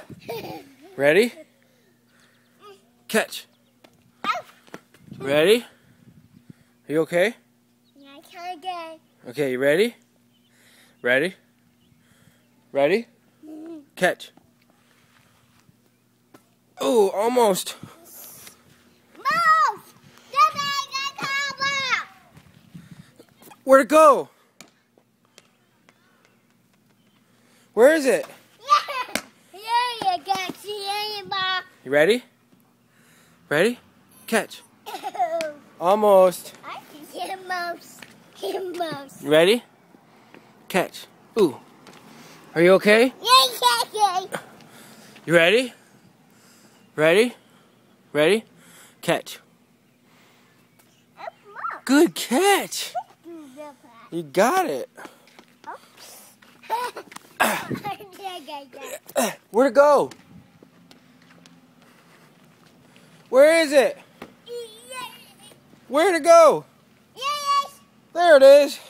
Ready? Catch. Ready? Are you okay? Yeah, Okay, you ready? Ready? Ready? Catch. Oh, almost. Move! Where'd it go? Where is it? Yeah, you can see anymore. You ready? Ready? Catch. Almost. I can see him mouse. Him mouse. You ready? Catch. Ooh. Are you okay? Yeah. You ready? Ready? Ready? Catch. Good catch. You got it. Where'd it go? Where is it? Where'd it go? Yes. There it is.